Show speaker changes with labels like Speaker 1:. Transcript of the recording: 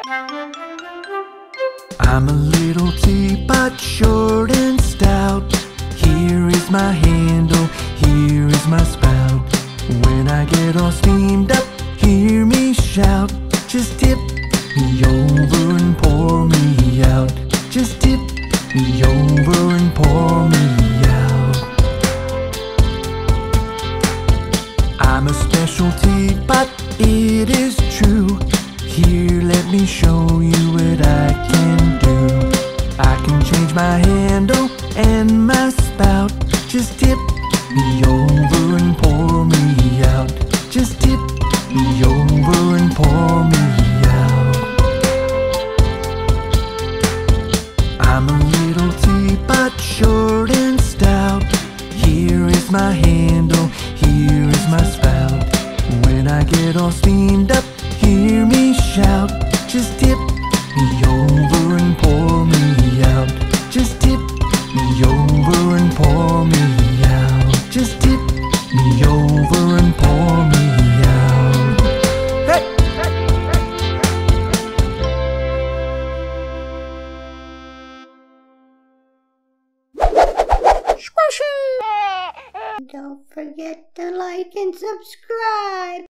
Speaker 1: I'm a little teapot, short and stout. Here is my handle, here is my spout. When I get all steamed up, hear me shout. Just tip me over and pour me out. Just tip me over and pour me out. I'm a special teapot, it is true. Here, let me show you what I can do. I can change my handle and my spout. Just tip me over and pour me out. Just tip me over and pour me out. I'm a little teapot, short and stout. Here is my handle, here is my spout. When I get all steamed up, hear me shout. Just tip me over and pour me out. Just tip me over and pour me out. Just tip me over and pour me out. Hey! Squishy!
Speaker 2: Don't forget to like and subscribe.